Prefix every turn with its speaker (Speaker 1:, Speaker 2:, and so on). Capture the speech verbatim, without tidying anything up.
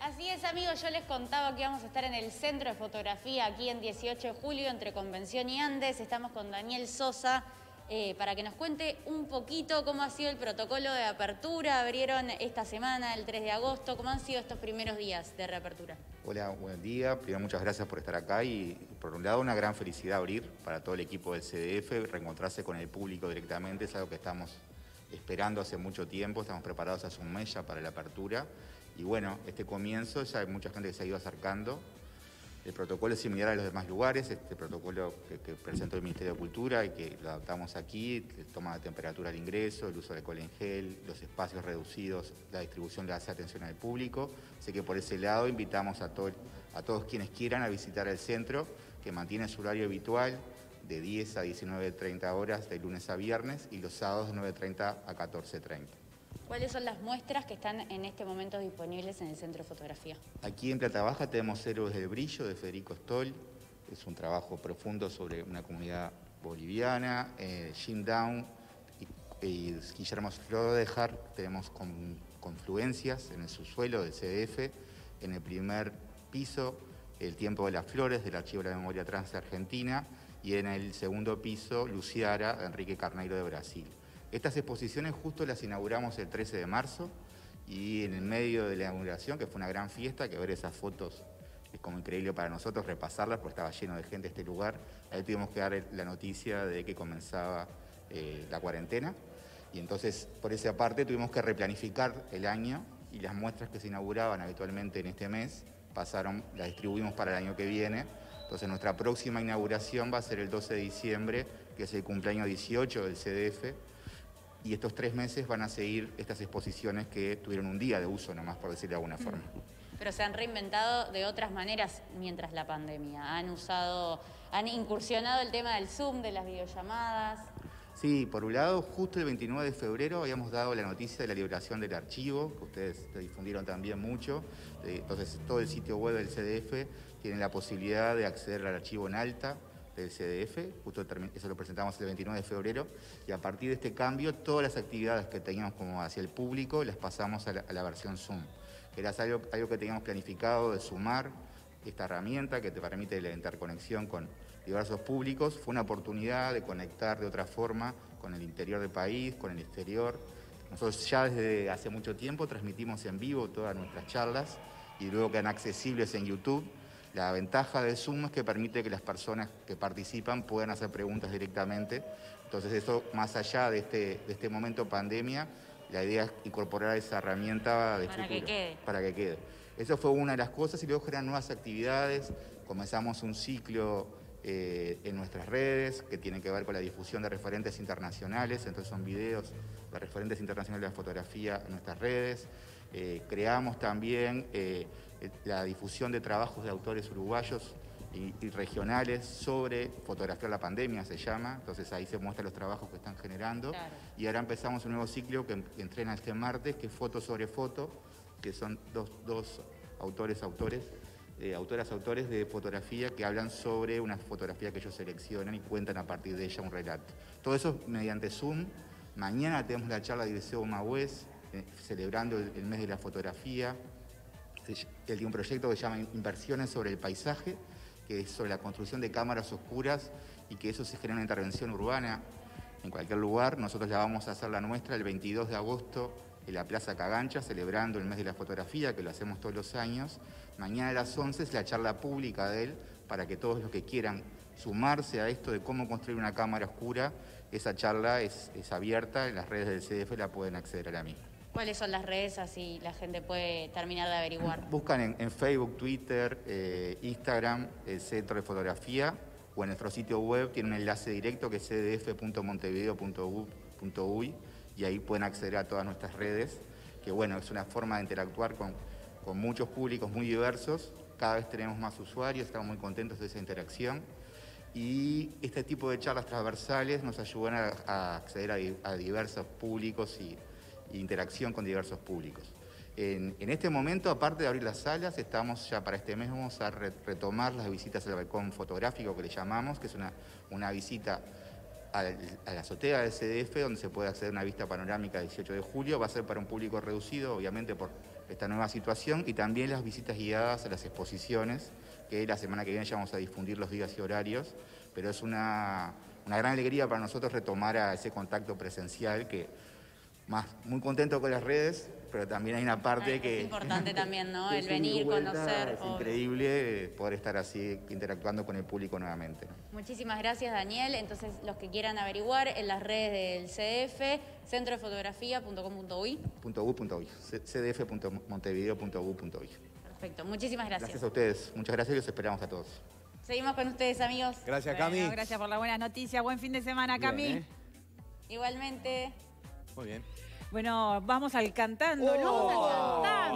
Speaker 1: Así es, amigos, yo les contaba que íbamos a estar en el Centro de Fotografía aquí en dieciocho de julio, entre Convención y Andes. Estamos con Daniel Sosa eh, para que nos cuente un poquito cómo ha sido el protocolo de apertura. Abrieron esta semana, el tres de agosto. ¿Cómo han sido estos primeros días de reapertura?
Speaker 2: Hola, buen día. Primero, muchas gracias por estar acá y, por un lado, una gran felicidad abrir para todo el equipo del C D F, reencontrarse con el público directamente, es algo que estamos esperando hace mucho tiempo, estamos preparados hace un mes ya para la apertura. Y bueno, este comienzo, ya hay mucha gente que se ha ido acercando. El protocolo es similar a los demás lugares, este protocolo que, que presentó el Ministerio de Cultura y que lo adaptamos aquí, toma de temperatura al ingreso, el uso de alcohol en gel, los espacios reducidos, la distribución le hace atención al público. Así que por ese lado invitamos a, todo, a todos quienes quieran a visitar el centro, que mantiene su horario habitual de diez a diecinueve treinta horas de lunes a viernes y los sábados de nueve treinta a catorce treinta.
Speaker 1: ¿Cuáles son las muestras que están en este momento disponibles en el Centro de Fotografía?
Speaker 2: Aquí en Plata Baja tenemos Héroes del Brillo de Federico Stoll, es un trabajo profundo sobre una comunidad boliviana. eh, Jim Down y, y Guillermo Schroeder tenemos con, confluencias en el subsuelo del C D F, en el primer piso El Tiempo de las Flores del Archivo de la Memoria Trans de Argentina y en el segundo piso Luciara de Enrique Carneiro de Brasil. Estas exposiciones justo las inauguramos el trece de marzo y en el medio de la inauguración, que fue una gran fiesta, que ver esas fotos es como increíble para nosotros, repasarlas porque estaba lleno de gente este lugar. Ahí tuvimos que dar la noticia de que comenzaba eh, la cuarentena y entonces por esa parte tuvimos que replanificar el año y las muestras que se inauguraban habitualmente en este mes pasaron, las distribuimos para el año que viene. Entonces nuestra próxima inauguración va a ser el doce de diciembre, que es el cumpleaños dieciocho del C D F. Y estos tres meses van a seguir estas exposiciones que tuvieron un día de uso, nomás por decirlo de alguna forma.
Speaker 1: Pero se han reinventado de otras maneras mientras la pandemia. Han usado, han incursionado el tema del Zoom, de las videollamadas.
Speaker 2: Sí, por un lado, justo el veintinueve de febrero habíamos dado la noticia de la liberación del archivo, que ustedes te difundieron también mucho. Entonces, todo el sitio web del C D F tiene la posibilidad de acceder al archivo en alta del C D F, justo eso lo presentamos el veintinueve de febrero, y a partir de este cambio, todas las actividades que teníamos como hacia el público las pasamos a la, a la versión Zoom, que era algo, algo que teníamos planificado de sumar esta herramienta que te permite la interconexión con diversos públicos. Fue una oportunidad de conectar de otra forma con el interior del país, con el exterior. Nosotros ya desde hace mucho tiempo transmitimos en vivo todas nuestras charlas y luego quedan accesibles en YouTube. La ventaja de Zoom es que permite que las personas que participan puedan hacer preguntas directamente. Entonces eso, más allá de este, de este momento pandemia, la idea es incorporar esa herramienta de
Speaker 1: para
Speaker 2: futuro.
Speaker 1: Que quede.
Speaker 2: Para que quede. Eso fue una de las cosas y luego generan nuevas actividades. Comenzamos un ciclo eh, en nuestras redes que tiene que ver con la difusión de referentes internacionales. Entonces son videos de referentes internacionales de la fotografía en nuestras redes. Eh, creamos también eh, la difusión de trabajos de autores uruguayos y, y regionales sobre fotografiar la pandemia, se llama. Entonces ahí se muestran los trabajos que están generando.
Speaker 1: Claro.
Speaker 2: Y ahora empezamos un nuevo ciclo que, que entrena este martes, que es Foto sobre Foto, que son dos, dos autores, autores, eh, autoras, autores de fotografía que hablan sobre una fotografía que ellos seleccionan y cuentan a partir de ella un relato. Todo eso mediante Zoom. Mañana tenemos la charla de Dirceu Magüez, eh, celebrando el, el mes de la fotografía. Él tiene un proyecto que se llama Inversiones sobre el Paisaje, que es sobre la construcción de cámaras oscuras y que eso se genera una intervención urbana en cualquier lugar. Nosotros la vamos a hacer la nuestra el veintidós de agosto en la Plaza Cagancha, celebrando el mes de la fotografía, que lo hacemos todos los años. Mañana a las once es la charla pública de él, para que todos los que quieran sumarse a esto de cómo construir una cámara oscura, esa charla es, es abierta, en las redes del C D F la pueden acceder a la misma.
Speaker 1: ¿Cuáles son las redes así la gente puede terminar de averiguar?
Speaker 2: Buscan en, en Facebook, Twitter, eh, Instagram, el Centro de Fotografía, o en nuestro sitio web tiene un enlace directo que es c d f punto montevideo punto u y y ahí pueden acceder a todas nuestras redes, que bueno, es una forma de interactuar con, con muchos públicos muy diversos. Cada vez tenemos más usuarios, estamos muy contentos de esa interacción. Y este tipo de charlas transversales nos ayudan a, a acceder a, a diversos públicos y interacción con diversos públicos. En, en este momento, aparte de abrir las salas, estamos ya para este mes, vamos a re, retomar las visitas al balcón fotográfico que le llamamos, que es una, una visita a, a la azotea del C D F, donde se puede acceder a una vista panorámica del dieciocho de julio. Va a ser para un público reducido, obviamente por esta nueva situación, y también las visitas guiadas a las exposiciones, que la semana que viene ya vamos a difundir los días y horarios, pero es una, una gran alegría para nosotros retomar a ese contacto presencial, que más muy contento con las redes, pero también hay una parte
Speaker 1: ah,
Speaker 2: que...
Speaker 1: Es importante también, ¿no?
Speaker 2: El
Speaker 1: venir,
Speaker 2: vuelta,
Speaker 1: conocer.
Speaker 2: Es
Speaker 1: obvio.
Speaker 2: increíble poder estar así interactuando con el público nuevamente.
Speaker 1: Muchísimas gracias, Daniel. Entonces, los que quieran averiguar en las redes del C D F, centro de fotografía punto com punto uy.
Speaker 2: .u.uy, c d f punto montevideo punto u punto uy.
Speaker 1: Perfecto, muchísimas gracias.
Speaker 2: Gracias a ustedes, muchas gracias y los esperamos a todos.
Speaker 1: Seguimos con ustedes, amigos.
Speaker 3: Gracias,
Speaker 4: Bueno,
Speaker 3: Cami.
Speaker 4: gracias por la buena noticia. Buen fin de semana,
Speaker 3: Bien,
Speaker 4: Cami.
Speaker 3: ¿eh?
Speaker 1: Igualmente.
Speaker 3: Muy bien.
Speaker 4: Bueno, vamos al cantando, ¿no?
Speaker 3: Oh.
Speaker 4: Vamos al cantando.